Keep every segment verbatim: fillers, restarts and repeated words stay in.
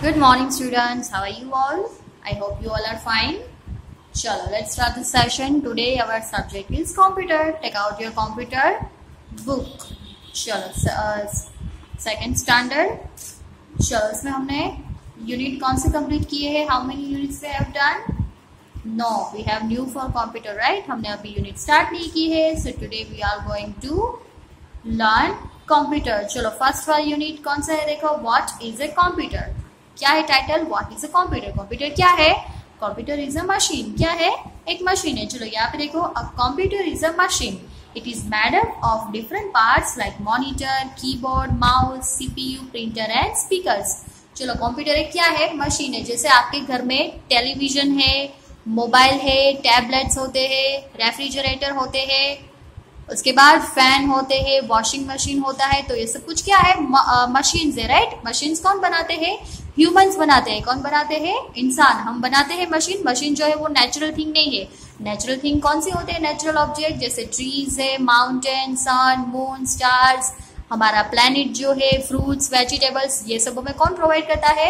Good morning, students. How are you all? I hope you all are fine. Chalo, let's start this session. Today our subject is computer. Take out your computer book. चलो, uh, second standard. चलो, इसमें हमने unit कौन से complete किए हैं? How many units we have done? No, we have new for computer, right? हमने अभी unit start नहीं की है. So today we are going to learn computer. चलो, first वाला unit कौन सा है? देखो, what is a computer? क्या है title? What is a computer? Computer क्या है? Computer is a machine. क्या है? एक मशीन है. चलो यहाँ पे देखो, a computer is a machine. It is made up of different parts like monitor, keyboard, mouse, CPU, printer and speakers. चलो, कंप्यूटर एक क्या है? मशीन है. जैसे आपके घर में टेलीविजन है, मोबाइल है, टैबलेट्स होते हैं, रेफ्रिजरेटर होते हैं, उसके बाद फैन होते हैं, वॉशिंग मशीन होता है. तो ये सब कुछ क्या है? मशीन्स है, राइट? मशीन्स कौन बनाते हैं? ह्यूमंस बनाते हैं. कौन बनाते हैं? इंसान. हम बनाते हैं मशीन. मशीन जो है वो नेचुरल थिंग नहीं है. नेचुरल थिंग कौन सी होते हैं? नेचुरल ऑब्जेक्ट जैसे ट्रीज है, माउंटेन, सन, मून, स्टार्स, हमारा प्लैनेट जो है, फ्रूट्स, वेजिटेबल्स, ये सब हमें कौन प्रोवाइड करता है?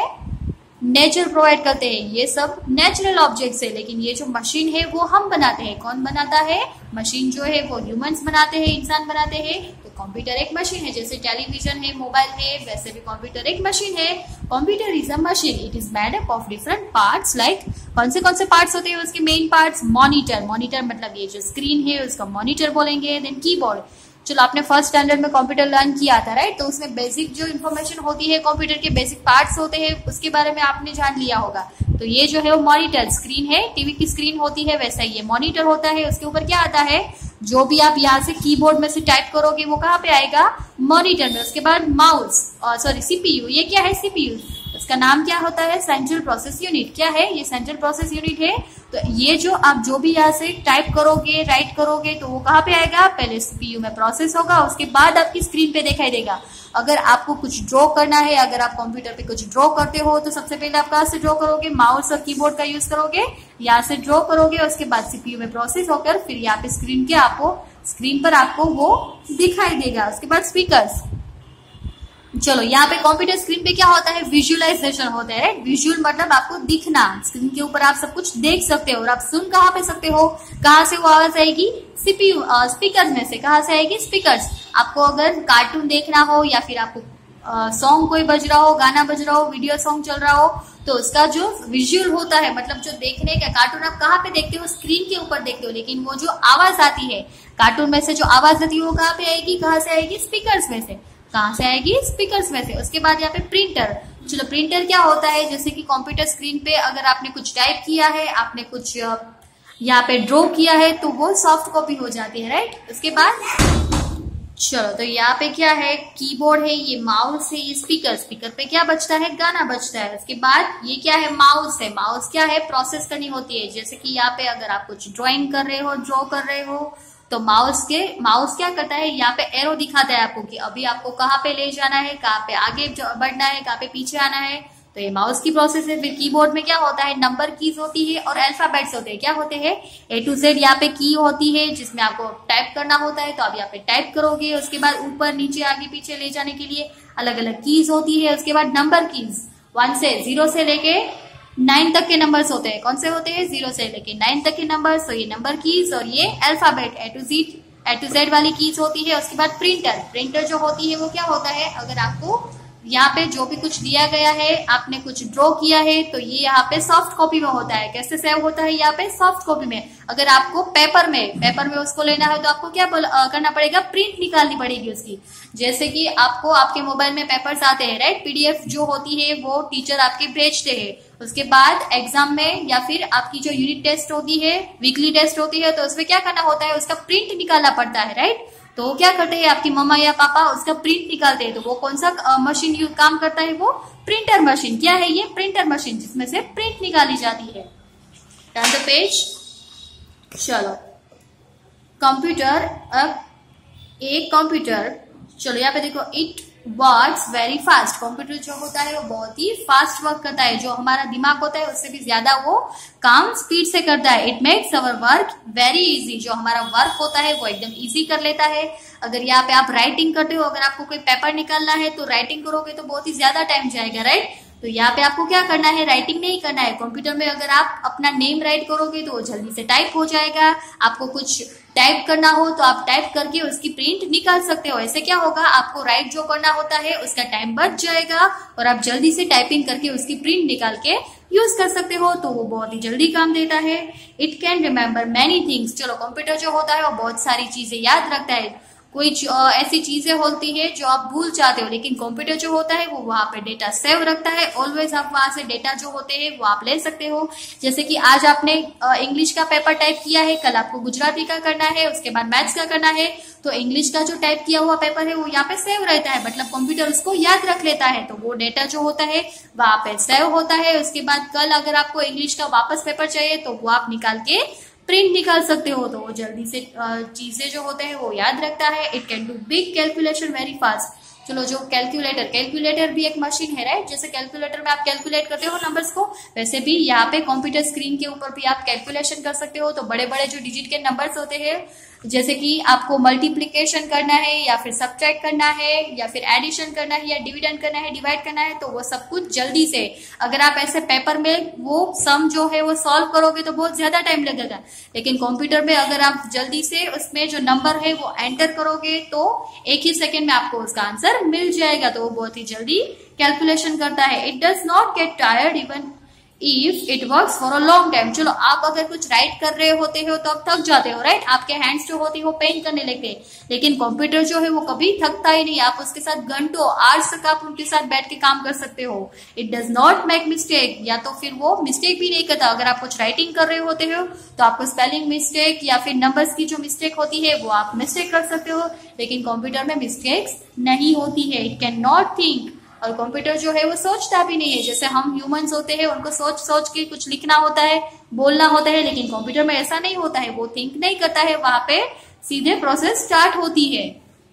नेचर प्रोवाइड करते हैं. ये सब नेचुरल ऑब्जेक्ट्स है. लेकिन ये जो मशीन है वो हम बनाते हैं. कौन बनाता है? मशीन जो है वो ह्यूमंस बनाते हैं, इंसान बनाते हैं. तो कंप्यूटर एक मशीन है. जैसे टेलीविजन है, मोबाइल है, वैसे भी कंप्यूटर एक मशीन है. Computer is a machine. It is made up of different parts. Like कौन से कौन से पार्ट्स होते हैं उसके? Main parts. मॉनिटर. मॉनिटर मतलब ये जो स्क्रीन है उसका मॉनिटर बोलेंगे. Then keyboard. चलो, आपने फर्स्ट स्टैंडर्ड में कंप्यूटर लर्न किया था, राइट? तो उसमें बेसिक जो इन्फॉर्मेशन होती है, कंप्यूटर के बेसिक पार्ट्स होते हैं, उसके बारे में आपने जान लिया होगा. तो ये जो है वो मॉनिटर. स्क्रीन है, टीवी की स्क्रीन होती है, वैसा ये मॉनिटर होता है. उसके ऊपर क्या आता है? जो भी आप यहाँ से कीबोर्ड में से टाइप करोगे वो कहाँ पे आएगा? मॉनिटर में. उसके बाद माउस, सॉरी सीपीयू. ये क्या है? सीपीयू. उसका नाम क्या होता है? Central process unit. क्या है? ये सेंट्रल प्रोसेस यूनिट है. तो ये जो आप जो भी यहाँ से टाइप करोगे, राइट करोगे, तो वो कहाँ पे आएगा? पहले सीपीयू में प्रोसेस होगा, उसके बाद आपकी स्क्रीन पे दिखाई देगा. अगर आपको कुछ ड्रॉ करना है, अगर आप कंप्यूटर पे कुछ ड्रॉ करते हो, तो सबसे पहले आप कहाँ से ड्रॉ करोगे? माउस और कीबोर्ड का यूज करोगे, यहाँ से ड्रॉ करोगे, उसके बाद सीपीयू में प्रोसेस होकर फिर यहाँ पे स्क्रीन के आपको स्क्रीन पर आपको वो दिखाई देगा. उसके बाद स्पीकर्स. चलो, यहाँ पे कंप्यूटर स्क्रीन पे क्या होता है? विजुअलाइजेशन होता है, राइट? विजुअल मतलब आपको दिखना. स्क्रीन के ऊपर आप सब कुछ देख सकते हो. और आप सुन कहाँ पे सकते हो? कहाँ से वो आवाज आएगी? सीपीयू स्पीकर में से. कहाँ से आएगी? स्पीकर्स. आपको अगर कार्टून देखना हो या फिर आपको सॉन्ग कोई बज रहा हो, गाना बज रहा हो, वीडियो सॉन्ग चल रहा हो, तो उसका जो विजुअल होता है, मतलब जो देखने का कार्टून आप कहाँ पे देखते हो? स्क्रीन के ऊपर देखते हो. लेकिन वो जो आवाज आती है कार्टून में से, जो आवाज आती है वो कहाँ पे आएगी? कहाँ से आएगी? स्पीकर्स में से. कहाँ से आएगी? स्पीकर्स में से. उसके बाद यहाँ पे प्रिंटर. चलो, प्रिंटर क्या होता है? जैसे कि कंप्यूटर स्क्रीन पे अगर आपने कुछ टाइप किया है, आपने कुछ यहाँ पे ड्रॉ किया है, तो वो सॉफ्ट कॉपी हो जाती है, राइट? उसके बाद चलो, तो यहाँ पे क्या है? कीबोर्ड है, ये माउस है, ये स्पीकर. स्पीकर पे क्या बजता है? गाना बजता है. उसके बाद ये क्या है? माउस है. माउस क्या है? प्रोसेस करनी होती है. जैसे कि यहाँ पे अगर आप कुछ ड्राइंग कर रहे हो, ड्रॉ कर रहे हो, तो माउस के माउस क्या करता है? यहाँ पे एरो दिखाता है आपको कि अभी आपको कहाँ पे ले जाना है, कहाँ पे आगे बढ़ना है, कहाँ पे पीछे आना है. तो ये माउस की प्रोसेस है. फिर कीबोर्ड में क्या होता है? नंबर कीज होती है और अल्फाबेट्स होते हैं. क्या होते हैं? ए टू जेड यहाँ पे की होती है, जिसमें आपको टाइप करना होता है. तो आप यहाँ पे टाइप करोगे. उसके बाद ऊपर नीचे आगे पीछे ले जाने के लिए अलग अलग कीज होती है. उसके बाद नंबर कीज, वन से जीरो से लेके नाइन तक के नंबर्स होते हैं. कौन से होते हैं? जीरो से लेके नाइन तक के नंबर्स. तो ये नंबर कीज और ये alphabet A to Z A to Z वाली कीज होती है. उसके बाद प्रिंटर. प्रिंटर जो होती है वो क्या होता है? अगर आपको यहाँ पे जो भी कुछ दिया गया है, आपने कुछ ड्रॉ किया है, तो ये यहाँ पे सॉफ्ट कॉपी में होता है. कैसे सेव होता है? यहाँ पे सॉफ्ट कॉपी में. अगर आपको पेपर में पेपर में उसको लेना है, तो आपको क्या करना पड़ेगा? प्रिंट निकालनी पड़ेगी उसकी. जैसे कि आपको आपके मोबाइल में पेपर्स आते हैं, राइट? पीडीएफ जो होती है वो टीचर आपके भेजते हैं. उसके बाद एग्जाम में या फिर आपकी जो यूनिट टेस्ट होती है, वीकली टेस्ट होती है, तो उसमें क्या करना होता है? उसका प्रिंट निकालना पड़ता है, राइट? तो वो क्या करते हैं? आपकी मम्मा या पापा उसका प्रिंट निकालते हैं. तो वो कौन सा मशीन यूज काम करता है? वो प्रिंटर मशीन. क्या है ये? प्रिंटर मशीन, जिसमें से प्रिंट निकाली जाती है. Turn the page. चलो, कंप्यूटर. अब एक कंप्यूटर, चलो यहाँ पे देखो, it works very fast. Computer जो होता है वो बहुत ही फास्ट वर्क करता है. जो हमारा दिमाग होता है उससे भी ज्यादा वो काम स्पीड से करता है. It makes our work very easy. जो हमारा वर्क होता है वो एकदम इजी कर लेता है. अगर यहाँ पे आप राइटिंग करते हो, अगर आपको कोई पेपर निकालना है तो राइटिंग करोगे तो बहुत ही ज्यादा टाइम जाएगा, राइट? तो यहाँ पे आपको क्या करना है, राइटिंग नहीं करना है। कंप्यूटर में अगर आप अपना नेम राइट करोगे तो वो जल्दी से टाइप हो जाएगा। आपको कुछ टाइप करना हो तो आप टाइप करके उसकी प्रिंट निकाल सकते हो। ऐसे क्या होगा, आपको राइट जो करना होता है उसका टाइम बच जाएगा और आप जल्दी से टाइपिंग करके उसकी प्रिंट निकाल के यूज कर सकते हो। तो वो बहुत ही जल्दी काम देता है। It can remember many things. चलो, कंप्यूटर जो होता है वो बहुत सारी चीजें याद रखता है। कोई ऐसी चीजें होती है जो आप भूल जाते हो, लेकिन कंप्यूटर जो होता है वो वहां पे डेटा सेव रखता है। ऑलवेज आप वहां से डेटा जो होते हैं वो आप ले सकते हो। जैसे कि आज आपने इंग्लिश का पेपर टाइप किया है, कल आपको गुजराती का करना है, उसके बाद मैथ्स का करना है, तो इंग्लिश का जो टाइप किया हुआ पेपर है वो यहाँ पे सेव रहता है, मतलब कंप्यूटर उसको याद रख लेता है। तो वो डेटा जो होता है वहां पे सेव होता है। उसके बाद कल अगर आपको इंग्लिश का वापस पेपर चाहिए तो वो आप निकाल के प्रिंट निकाल सकते हो। तो वो जल्दी से चीजें जो होते हैं वो याद रखता है। It can do big calculation very fast. चलो, जो कैलकुलेटर कैलकुलेटर भी एक मशीन है, राइट। जैसे कैलकुलेटर में आप कैलकुलेट करते हो नंबर्स को, वैसे भी यहाँ पे कंप्यूटर स्क्रीन के ऊपर भी आप कैलकुलेशन कर सकते हो। तो बड़े बड़े जो डिजिट के नंबर्स होते हैं, जैसे कि आपको मल्टीप्लिकेशन करना है या फिर सब्ट्रैक्ट करना है या फिर एडिशन करना है या डिविडेंड करना है, डिवाइड करना है, तो वो सब कुछ जल्दी से, अगर आप ऐसे पेपर में वो सम जो है वो सॉल्व करोगे तो बहुत ज्यादा टाइम लगेगा। लेकिन कंप्यूटर में अगर आप जल्दी से उसमें जो नंबर है वो एंटर करोगे तो एक ही सेकेंड में आपको उसका आंसर मिल जाएगा। तो वो बहुत ही जल्दी कैलकुलेशन करता है। It does not get tired even if it works for a long time. चलो, आप अगर कुछ राइट कर रहे होते हो तो आप थक जाते हो, राइट। आपके हैंड्स जो होते हैं वो पेन करने लगते हैं, लेकिन कंप्यूटर जो है वो कभी थकता ही नहीं। आप उसके साथ घंटों आवर्स तक आप उनके साथ बैठ के काम कर सकते हो। It does not make mistake, या तो फिर वो मिस्टेक भी नहीं करता। अगर आप कुछ राइटिंग कर रहे होते हो तो आपको स्पेलिंग मिस्टेक या फिर नंबर्स की जो मिस्टेक होती है वो आप मिस्टेक कर सकते हो, लेकिन कंप्यूटर में मिस्टेक्स नहीं होती है। इट कैन नॉट थिंक, और कंप्यूटर जो है वो सोचता भी नहीं है। जैसे हम ह्यूमंस होते हैं, उनको सोच सोच के कुछ लिखना होता है, बोलना होता है, लेकिन कंप्यूटर में ऐसा नहीं होता है। वो थिंक नहीं करता है, वहां पे सीधे प्रोसेस स्टार्ट होती है।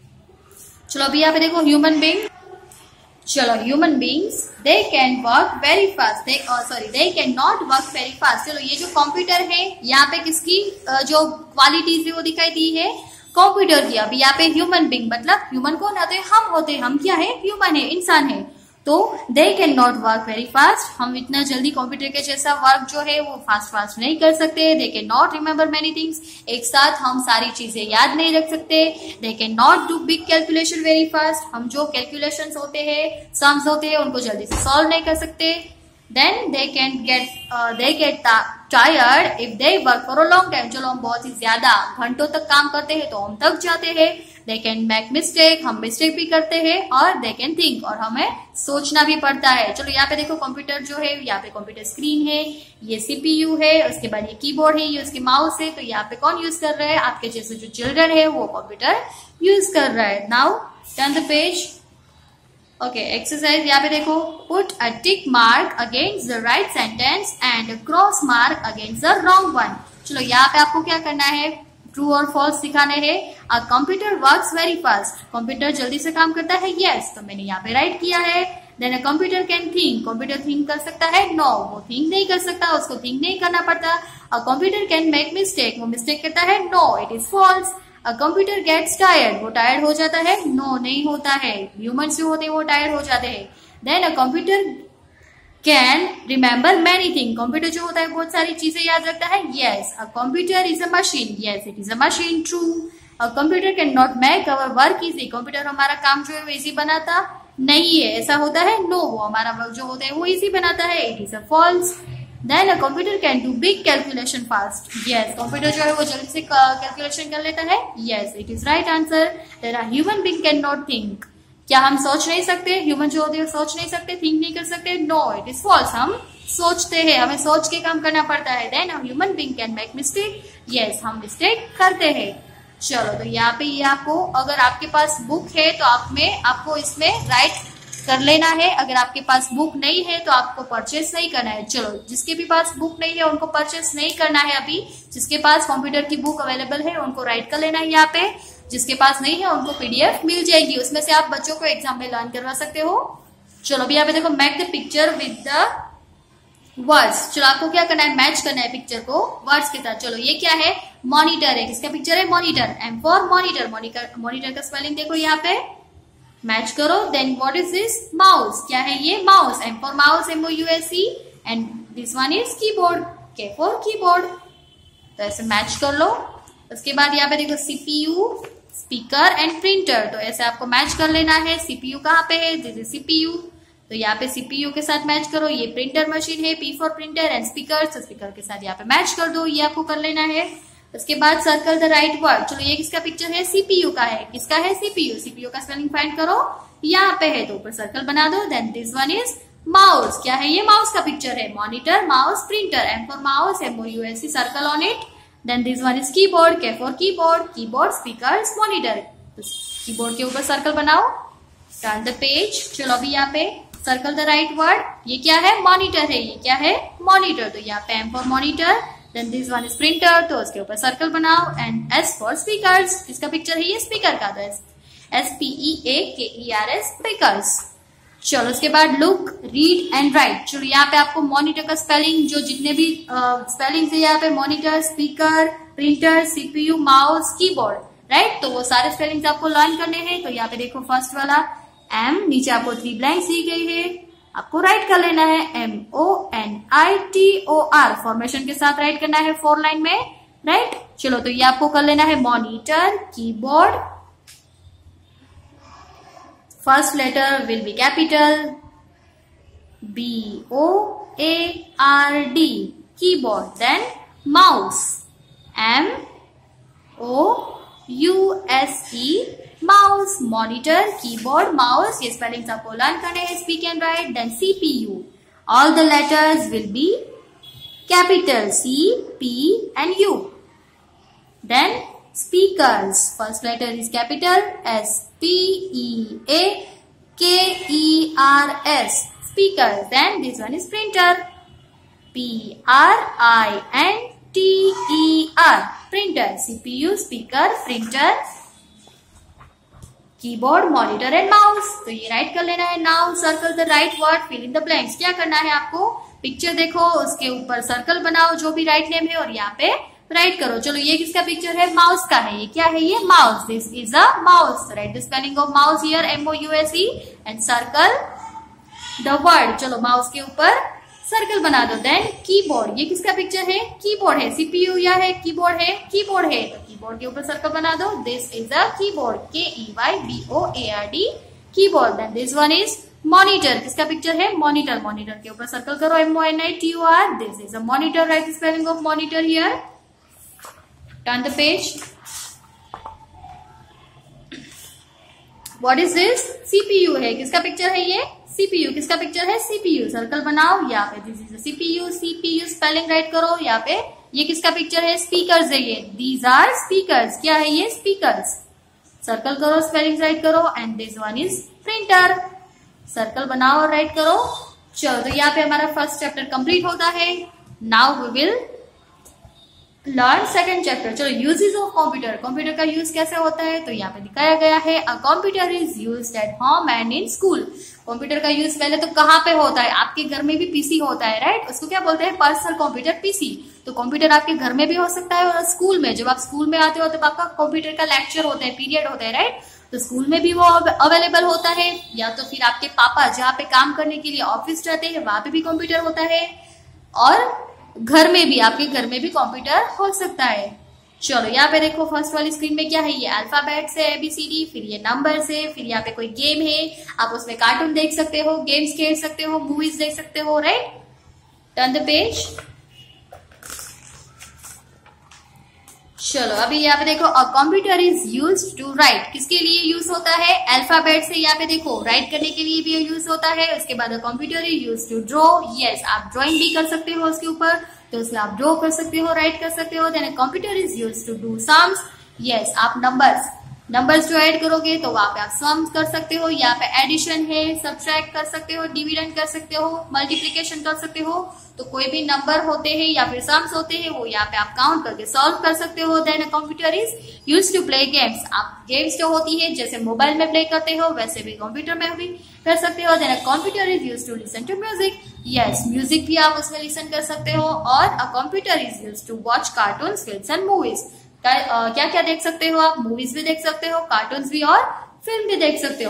चलो, अभी यहाँ पे देखो ह्यूमन बीइंग। चलो, human beings they can work very fast, they sorry they can not work very fast. चलो, ये जो कंप्यूटर है यहाँ पे किसकी जो क्वालिटीज है वो दिखाई दी है, कंप्यूटर की। अभी यहाँ पे ह्यूमन बीइंग, मतलब ह्यूमन कौन होते हैं, हम होते हैं। हम क्या है, ह्यूमन है, इंसान है। तो they can not work very fast, हम इतना जल्दी कंप्यूटर के जैसा वर्क जो है वो फास्ट फास्ट नहीं कर सकते। They can not remember many things, एक साथ हम सारी चीजें याद नहीं रख सकते। They can not do big calculation very fast, हम जो कैलकुलेशंस होते हैं, सम्स होते हैं, उनको जल्दी से सॉल्व नहीं कर सकते। Then they can get uh, they get tired if they work for a long time। चलो, हम बहुत ही ज्यादा घंटों तक काम करते हैं तो हम थक जाते हैं। They can make mistake, हम मिस्टेक भी करते हैं। और they can think, और हमें सोचना भी पड़ता है। चलो, यहाँ पे देखो कंप्यूटर जो है, यहाँ पे कंप्यूटर स्क्रीन है, ये सीपीयू है, उसके बाद ये कीबोर्ड है, ये उसके माउस है। तो यहाँ पे कौन यूज कर रहा है, आपके जैसे जो चिल्ड्रन है वो कंप्यूटर यूज कर रहा है। Now turn the page. Okay, exercise यहाँ पे देखो, put a tick mark against the right sentence and cross mark against the wrong one. चलो, यहाँ पे आपको क्या करना है, ट्रू और फॉल्स दिखाने हैं। A computer works very fast, computer जल्दी से काम करता है, यस। तो मैंने यहाँ पे राइट किया है। Then a computer can think, computer think कर सकता है, नो, वो थिंक नहीं कर सकता, उसको थिंक नहीं करना पड़ता। A computer can make mistake, वो मिस्टेक करता है, no, it is false. A computer gets tired, वो टायर्ड हो जाता है, नो, नहीं होता है। ह्यूमंस जो होते हैं वो टायर्ड हो जाते हैं। Then a computer can remember many thing, computer जो होता है बहुत सारी चीजें याद रखता है, yes. A computer is a machine, yes, it is a machine, true. A computer can not make our work easy, computer हमारा काम जो है वो इजी बनाता नहीं है, ऐसा होता है, नो, वो हमारा वर्क जो होता है वो इजी बनाता है, it is a false. Then a computer can do big calculation fast. Yes, computer जो है वो जल्दी से कैलकुलेशन कर लेता है, yes, it is right answer. Then a human being cannot think. क्या हम सोच नहीं सकते, ह्यूमन जो होते हैं सोच नहीं सकते, थिंक नहीं कर सकते, नो, इट इज फॉल्स, हम सोचते हैं, हमें सोच के काम करना पड़ता है। Then a human being can make mistake. Yes, हम मिस्टेक करते हैं। चलो, तो यहाँ पे ये आपको, अगर आपके पास बुक है तो आप में आपको इसमें राइट कर लेना है। अगर आपके पास बुक नहीं है तो आपको परचेस नहीं करना है। चलो, जिसके भी पास बुक नहीं है उनको परचेस नहीं करना है अभी। जिसके पास कंप्यूटर की बुक अवेलेबल है उनको राइट कर लेना है यहाँ पे। जिसके पास नहीं है उनको पीडीएफ मिल जाएगी, उसमें से आप बच्चों को एग्जाम में लर्न करवा सकते हो। चलो, अभी यहाँ पे देखो, make the picture with the words. चलो, आपको क्या करना है, मैच करना है पिक्चर को वर्ड्स के साथ। चलो, ये क्या है, मॉनिटर है, किसका पिक्चर है, monitor, M for monitor. Monitor का स्पेलिंग देखो यहाँ पे, मैच करो। Then what is this? Mouse. क्या है ये? Mouse. M for mouse, M O U S E, and this one is keyboard, K for keyboard. तो ऐसे मैच कर लो। उसके बाद यहाँ पे देखो सीपीयू, स्पीकर एंड प्रिंटर। तो ऐसे आपको मैच कर लेना है। सीपीयू कहाँ पे है? This is CPU. तो यहाँ पे सीपीयू के साथ मैच करो। ये प्रिंटर मशीन है, P for printer, and speaker, तो स्पीकर के साथ यहाँ पे मैच कर दो। ये आपको कर लेना है। उसके बाद सर्कल द राइट वर्ड। चलो ये किसका पिक्चर है? सीपीयू का है। किसका है? सीपीयू। सीपीयू का स्पेलिंग फाइंड करो। यहाँ पे है तो ऊपर सर्कल बना दो। Then this one is mouse. क्या है ये? माउस का पिक्चर है। Monitor, mouse, printer, M for mouse, M O U S E, circle on it. Then this one is keyboard, K for keyboard, keyboard, speaker, monitor. Keyboard के ऊपर circle बनाओ। Turn the page. चलो अभी यहाँ पे circle the right word. ये क्या है? मॉनिटर है। ये क्या है? मॉनिटर। तो यहाँ पे M for monitor, then this one is printer, तो उसके ऊपर सर्कल बनाओ। And S for speakers. किसका पिक्चर है ये? स्पीकर का। तो S P E A K E R S, speakers. चलो उसके बाद लुक, रीड एंड राइट। चलो यहाँ पे आपको मॉनिटर का स्पेलिंग, जो जितने भी स्पेलिंग है यहाँ पे, monitor, speaker, printer, CPU, mouse, keyboard, right, तो वो सारे स्पेलिंग्स आपको लर्न करने हैं। तो यहाँ पे देखो फर्स्ट वाला एम, नीचे आपको थ्री ब्लैंक्स दी गई है, आपको राइट कर लेना है। M O N I T O R formation के साथ राइट करना है फोर लाइन में, राइट। चलो तो ये आपको कर लेना है monitor, keyboard, first letter will be capital, B O A R D, keyboard, then mouse, M O U S E, mouse, monitor, keyboard, mouse, ये स्पेलिंग्स आपको लर्न करने हैं, speak and write. Then CPU, all the letters will be capital, C P and U. Then speakers, first letter is capital, S P E A K E R S, speakers. Then this one is printer, P R I N T E R, printer, CPU, speaker, printer, keyboard, monitor and mouse. तो ये write कर लेना है। Now circle the right word, fill in the blanks. क्या करना है आपको? Picture देखो, उसके ऊपर सर्कल बनाओ जो भी राइट नेम है और यहाँ पे राइट करो। चलो ये किसका पिक्चर है? माउस का है। ये क्या है? ये mouse, this is a mouse. Write the spelling of mouse here, M O U S E, and circle the word. चलो माउस के ऊपर सर्कल बना दो। देन कीबोर्ड, ये किसका पिक्चर है? कीबोर्ड है। सीपीयू या है, कीबोर्ड है, कीबोर्ड है, तो कीबोर्ड के ऊपर सर्कल बना दो। This is a keyboard, K E Y B O A R D, keyboard. Then this one is monitor, किसका पिक्चर है? मॉनिटर, मॉनिटर के ऊपर सर्कल करो, M O N I T O R, this is a monitor. Write spelling of monitor here. Turn the page. What is this? CPU है। किसका picture है ये? CPU. किसका पिक्चर है? सीपीयू। सर्कल बनाओ यहाँ पे, this is CPU, CPU spelling write करो यहाँ पे। ये किसका पिक्चर है? स्पीकर्स है ये, दीज आर स्पीकर्स। क्या है ये? स्पीकर्स। सर्कल करो, स्पेलिंग राइट करो, and this one is printer. Circle बनाओ और राइट करो। चलो तो यहाँ पे हमारा फर्स्ट चैप्टर कंप्लीट होता है। Now we will learn second chapter. चलो यूजेस ऑफ कंप्यूटर, कंप्यूटर का यूज कैसे होता है तो यहाँ पे दिखाया गया है। A computer is used at home and in school. Computer का यूज पहले तो कहाँ पे होता है? आपके घर में भी पीसी होता है, राइट। उसको क्या बोलते हैं? Personal computer, PC. तो कंप्यूटर आपके घर में भी हो सकता है और स्कूल में। जब आप स्कूल में आते हो तब आपका कंप्यूटर का लेक्चर होता है, पीरियड होता है, राइट। तो स्कूल में भी वो अवेलेबल होता है, या तो फिर आपके पापा जहाँ पे काम करने के लिए ऑफिस जाते हैं वहां पे भी कंप्यूटर होता है, और घर में भी, आपके घर में भी कंप्यूटर हो सकता है। चलो यहाँ पे देखो फर्स्ट वाली स्क्रीन में क्या है? ये अल्फाबेट्स है, एबीसीडी, फिर ये नंबर्स है, फिर यहाँ पे कोई गेम है, आप उसमें कार्टून देख सकते हो, गेम्स खेल सकते हो, मूवीज देख सकते हो, राइट। Turn the page. चलो अभी यहाँ पे देखो, a computer is use to write. किसके लिए यूज होता है? अल्फाबेट से यहाँ पे देखो राइट करने के लिए भी यूज होता है। उसके बाद a computer is use to draw. Yes, आप ड्रॉइंग भी कर सकते हो उसके ऊपर, तो उसमें आप ड्रॉ कर सकते हो, राइट कर सकते हो। Then computer is use to do sums. Yes, आप नंबर्स नंबर्स जो ऐड करोगे तो वहां पे आप सम्स कर सकते हो। यहाँ पे एडिशन है, सब्ट्रैक्ट कर सकते हो, डिविडेंड कर सकते हो, मल्टीप्लीकेशन कर सकते हो। तो कोई भी नंबर होते हैं या फिर सम्स होते हैं वो यहाँ पे आप काउंट करके सॉल्व कर सकते हो। Then computer is use to play games. आप गेम्स जो होती है जैसे मोबाइल में प्ले करते हो वैसे भी कंप्यूटर में भी कर सकते हो। Then computer is use to listen to music. Yes, music भी आप उसमें लिसन कर सकते हो। और a computer is use to watch cartoon, films and movies. क्या क्या देख सकते हो आप? मूवीज भी देख सकते हो, कार्टून्स भी और फिल्म भी देख सकते हो।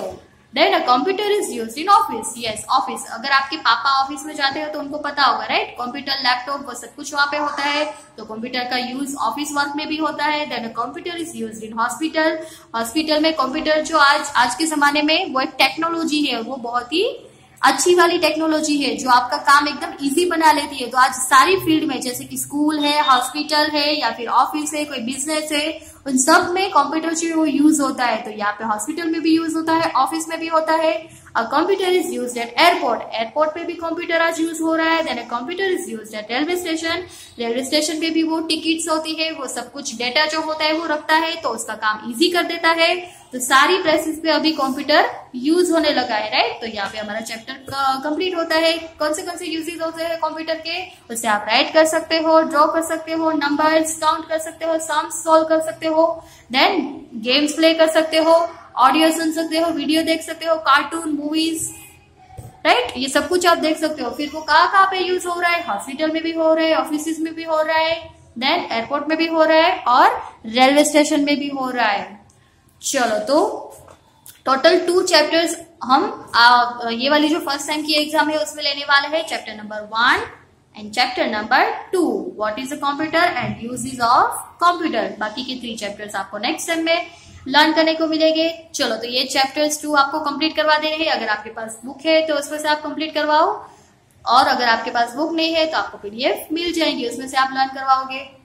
Then a computer is used in office, yes office, अगर आपके पापा ऑफिस में जाते हैं तो उनको पता होगा राइट, कंप्यूटर लैपटॉप वो सब कुछ वहां पे होता है, तो कंप्यूटर का यूज ऑफिस वर्क में भी होता है। Then a computer is used in hospital, hospital में कंप्यूटर जो आज आज के जमाने में वो एक टेक्नोलॉजी है, वो बहुत ही अच्छी वाली टेक्नोलॉजी है जो आपका काम एकदम इजी बना लेती है। तो आज सारी फील्ड में जैसे कि स्कूल है, हॉस्पिटल है या फिर ऑफिस है, कोई बिजनेस है, उन सब में कंप्यूटर जो वो यूज होता है। तो यहाँ पे हॉस्पिटल में भी यूज होता है, ऑफिस में भी होता है। A computer is used at airport, airport पे भी कंप्यूटर आज यूज हो रहा है। Then a computer is used at railway station, railway station पे भी वो टिकट्स होती है, वो सब कुछ डेटा जो होता है वो रखता है, तो उसका काम इजी कर देता है। तो सारी प्लेसेस पे अभी कंप्यूटर यूज होने लगा है राइट। तो यहाँ पे हमारा चैप्टर कंप्लीट होता है। कौन से कौन से यूजेस होते हैं कंप्यूटर के, उससे आप राइट कर सकते हो, ड्रॉ कर सकते हो, नंबर्स काउंट कर सकते हो, सम्स सॉल्व कर सकते हो, देन गेम्स प्ले कर सकते हो, ऑडियो सुन सकते हो, वीडियो देख सकते हो, कार्टून, मूवीज राइट, ये सब कुछ आप देख सकते हो। फिर वो कहाँ कहाँ पे यूज हो रहा है, हॉस्पिटल में भी हो रहा है, ऑफिस में भी हो रहा है, देन एयरपोर्ट में भी हो रहा है और रेलवे स्टेशन में भी हो रहा है। चलो तो टोटल टू चैप्टर्स हम आ, ये वाली जो फर्स्ट टाइम की एग्जाम है उसमें लेने वाले हैं, chapter number one and chapter number two, what is a computer and uses of computer. बाकी के थ्री चैप्टर्स आपको नेक्स्ट टाइम में लर्न करने को मिलेंगे। चलो तो ये चैप्टर्स टू आपको कंप्लीट करवा दे रहे हैं। अगर आपके पास बुक है तो उसमें से आप कंप्लीट करवाओ, और अगर आपके पास बुक नहीं है तो आपको पीडीएफ मिल जाएंगी, उसमें से आप लर्न करवाओगे।